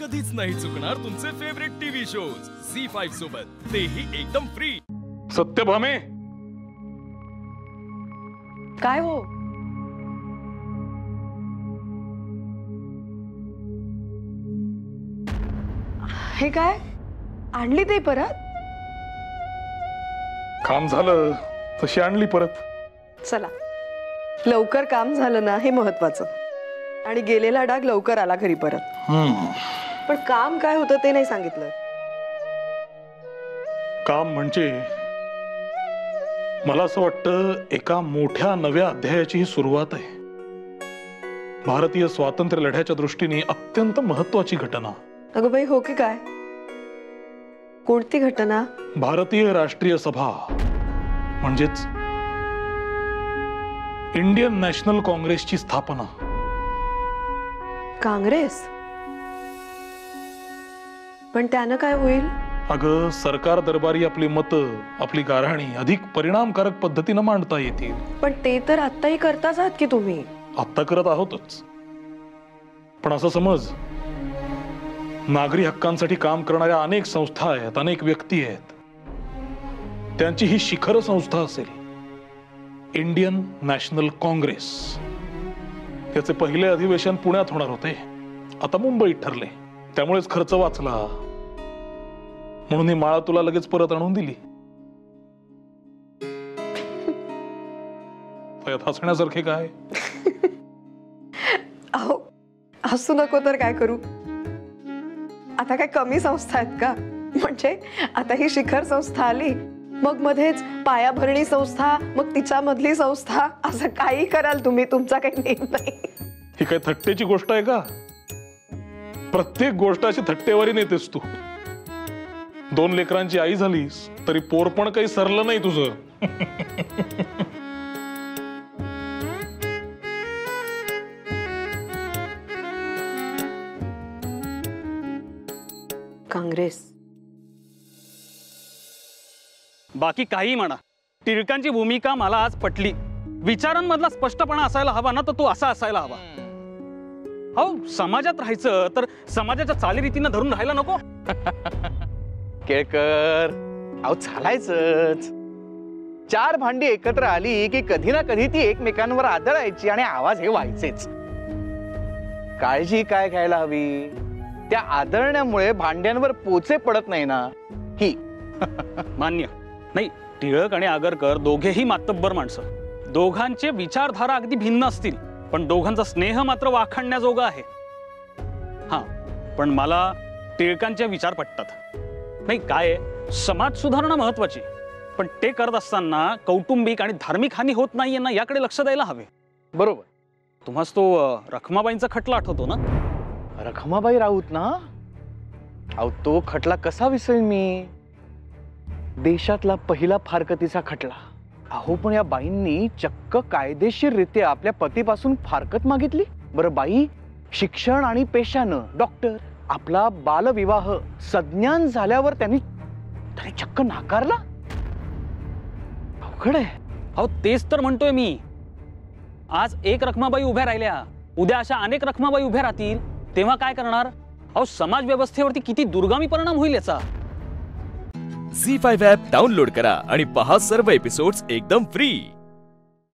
कधीच नाही चुकणार तुमचे फेवरेट टीव्ही शोज झी5 सोबत, तेही एकदम फ्री। सत्यभामे, काय हो? हे काय आणली ते परत? काम झालं तशी आणली परत। चला, लवकर काम झालं ना हे महत्वाचं, आणि गेलेला डाग लवकर आला घरी परत। पण काम काय होतं ते नाही सांगितलं। काम म्हणजे मला असं वाटतं एका मोठ्या नव्या अध्यायाची ही सुरुवात आहे। भारतीय स्वातंत्र्य लढ्याच्या दृष्टीने अत्यंत महत्वाची घटना। अगं बाई, हो की काय? कोणती घटना? भारतीय राष्ट्रीय सभा म्हणजेच इंडियन नॅशनल काँग्रेसची स्थापना। काँग्रेस? पण त्यानं काय होईल? अगं, सरकार दरबारी आपली मतं, आपली गाऱ्हाणी अधिक परिणामकारक पद्धतीने मांडता येतील। पण ते तर आत्ताही करताच आहात की तुम्ही। आत्ता करत आहोतच, पण असं समज, नागरी हक्कांसाठी काम करणाऱ्या अनेक संस्था आहेत, अनेक व्यक्ती आहेत, त्यांची ही शिखर संस्था असेल इंडियन नॅशनल काँग्रेस। त्याचे पहिले अधिवेशन पुण्यात होणार होते, आता मुंबईत ठरले, त्यामुळेच खर्च वाचला, म्हणून ही माळा तुला लगेच परत आणून दिली। त्यात हसण्यासारखे काय? अहो, हसू नको तर काय करू? आता काय कमी संस्था आहेत का? म्हणजे आता ही शिखर संस्था आली, मग मध्येच पायाभरणी संस्था, मग तिच्या मधली संस्था, असं काही कराल तुम्ही, तुमचा काही नेम नाही। ही काय थट्टेची गोष्ट आहे का? प्रत्येक गोष्ट अशी थट्टेवारी नेतेस तू। 2 लेकरांची आई झालीस तरी पोर पण काही सरलं नाही तुझं। काँग्रेस बाकी काही म्हणा, टिळकांची भूमिका मला आज पटली। विचारांमधला स्पष्टपणा असायला हवा ना, तर तो असा असायला हवा। अहो, समाजात राहायचं तर समाजाच्या चालीरीतीनं धरून राहायला नको। केळकर, अहो चालायचंच। 4 भांडी एकत्र आली की कधी ना कधी ती एकमेकांवर आदळायची आणि आवाज हे व्हायचेच। काळजी काय घ्यायला हवी? त्या आदळण्यामुळे भांड्यांवर पोचे पडत नाही ना, ही। मान्य नाही, टिळक आणि आगरकर दोघेही मातब्बर माणसं, दोघांचे विचारधारा अगदी भिन्न असतील, पण दोघांचा स्नेह मात्र वाखाणण्याजोगा आहे। हा, पण मला टिळकांचे विचार पटतात। नाही, काय समाज सुधारणा महत्वाची, पण ते करत असताना कौटुंबिक आणि धार्मिक हानी होत नाहीये ना, याकडे लक्ष द्यायला हवे। बरोबर। तुम्हास तो रखमाबाईंचा खटला आठवतो ना? रखमाबाई राऊत ना? अहो, तो खटला कसा विसरेन मी? देशातला पहिला फारकतीचा खटला। अहो, पण या बाईंनी चक्क कायदेशीररित्या आपल्या पतीपासून फारकत मागितली। बरं बाई, शिक्षण आणि पेशानं डॉक्टर, आपला बालविवाह सज्ञान झाल्यावर त्यांनी चक्क नाकारला। अवघड आहे। अहो, तेच तर म्हणतोय मी। आज एक रखमाबाई उभ्या राहिल्या, उद्या अशा अनेक रखमाबाई उभ्या राहतील, तेव्हा काय करणार? अहो, समाज व्यवस्थेवरती किती दुर्गामी परिणाम होईल याचा। झी5 ॲप डाउनलोड करा आणि पहा सर्व एपिसोड्स एकदम फ्री।